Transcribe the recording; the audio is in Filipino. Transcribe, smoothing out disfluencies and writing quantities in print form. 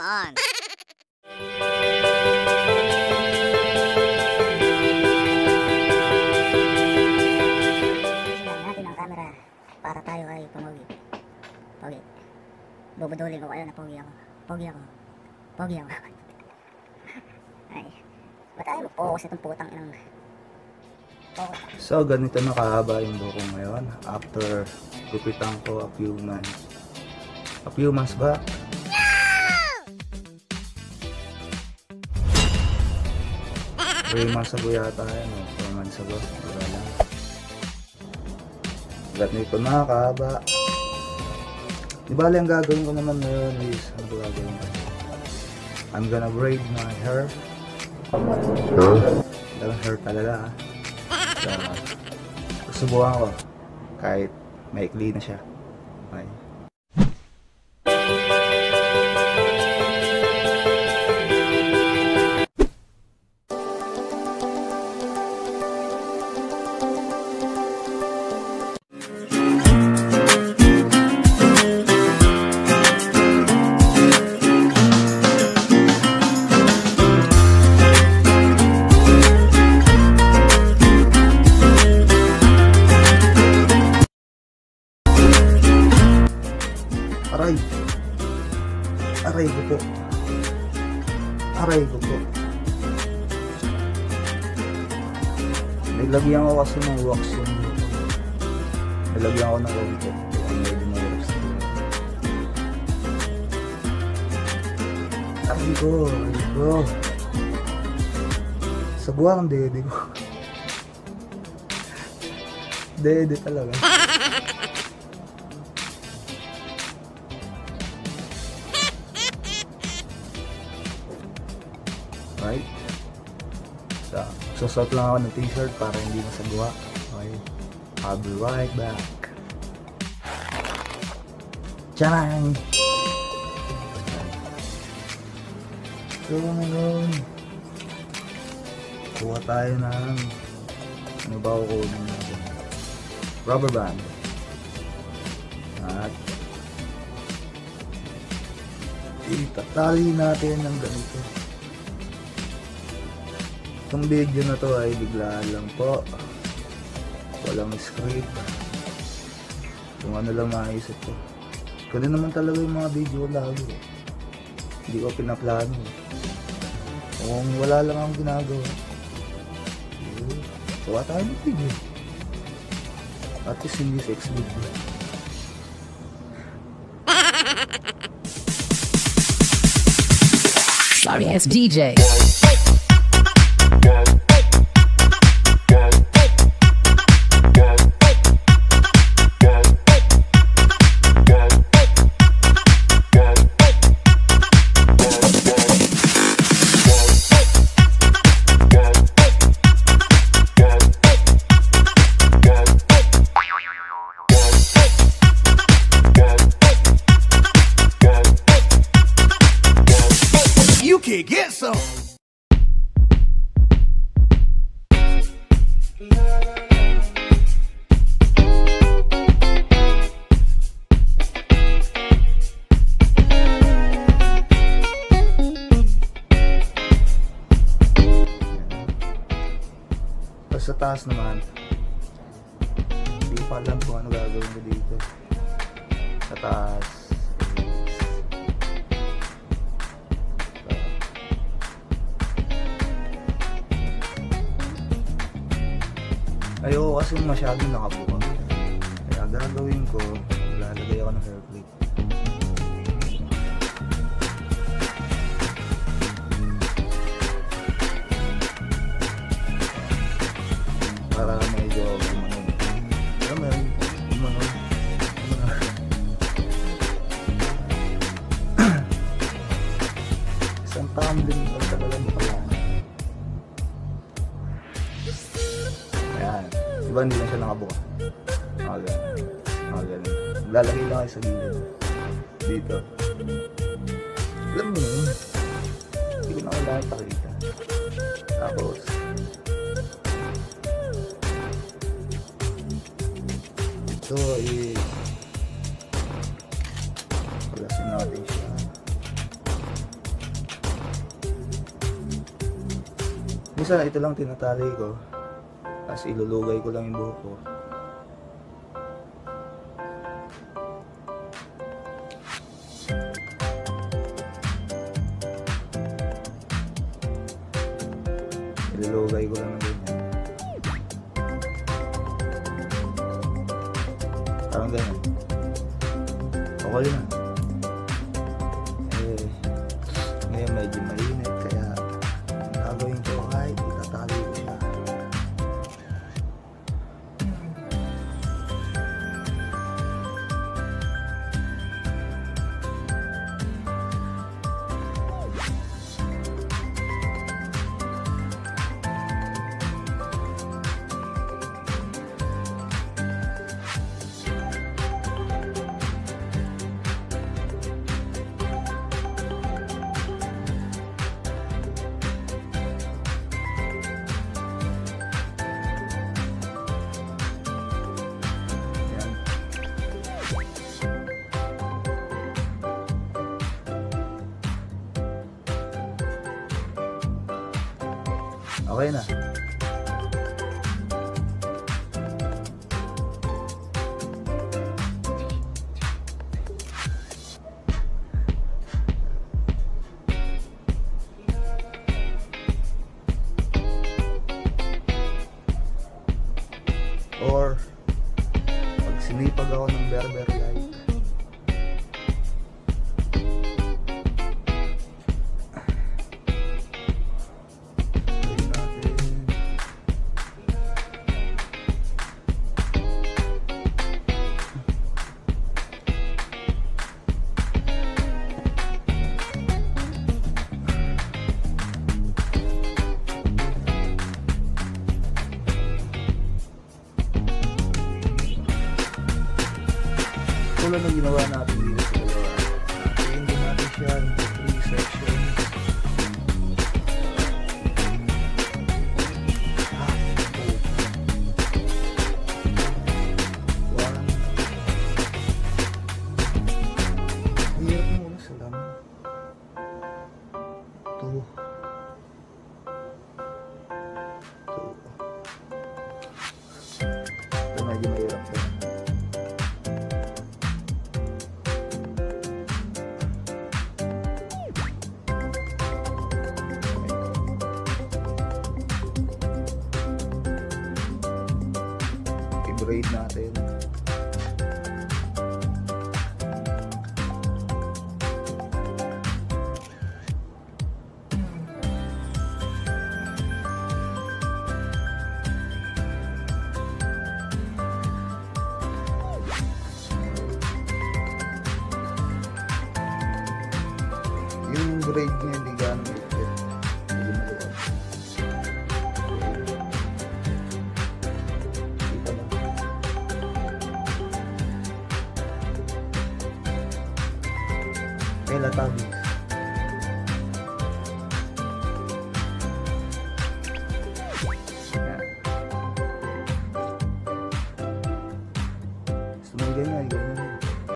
on. Silang natin ang camera para tayo ay pumogi. Pogi. Bubudulin ko kayo na pogi ako. Pogi ako. Pogi ako. Ay. Ba't tayo mag-focus itong putang inang... So ganito na kahaba yung buko ngayon after gupitan ko a few months back. No! 3 months ago yata yan, 4 months ago, wala lang. Ganito na kahaba. Di bali ang gagawin ko naman ngayon is, ano ba gagawin ko? I'm gonna braid my hair. Talagang hair talaga. Susubukan ko kahit maikli na siya. Okay. Aray ko po. Aray ko po. Naglagyan ko kasi ng wax yun. Naglagyan ko ng konti. Medyo na-wax. Aray ko. Aray ko. Sagwa ng dede ko. Dede talaga. Right? So, susot lang ako ng t-shirt para hindi masagwa. Okay? I'll be right back. Tiyang! So, ngayon, kuha tayo ng ano ba ako kunin natin? Rubber band. At itatali natin ng ganito. Itong video na to ay biglaan lang po, walang script, kung ano lang maisip ko. Ganun naman talaga yung mga video lagi, hindi ko pinaplano. Kung wala lang akong ginagawa, gawa tayo ng video, at least hindi sex video. Sorry ass DJ. You can get some. Sa taas naman, hindi pa alam kung ano gagawin ko dito. Sa taas. Ayoko kasi masyadong nakabuka. Kaya gagawin ko, lalagay ako ng hair clip. Para medyo gumanon. Alam mo yun? Gumanon. Isang tumbling pa sa balang pala. Ayan. Diba hindi lang siya nakabuka? Ganun. Lalagay lang kayo sa gilid. Dito. Alam mo yun? Hindi ko na kailangan pakita. Tapos ito is palasin natin siya. Minsan ito lang tinatali ko. Tapos ilulugay ko lang yung buhok ko. Ilulugay ko lang ng ganyan. Parang ganyan. Okay na. Ngayon medyo mainit kaya ang gagawin ko kahit itatali ko siya. Okay na. Or pag sinipag ako ng berber light, tulad ng ginawa natin dito sa dalawa. Nakain din natin siya into 3 sections. Hirap mo una sa lang. 2. Ito medyo mahirap to. I-braid natin. Yung braid niya hindi gano'ng maikit. Hindi maluwag. Kita lang. Kaya latag.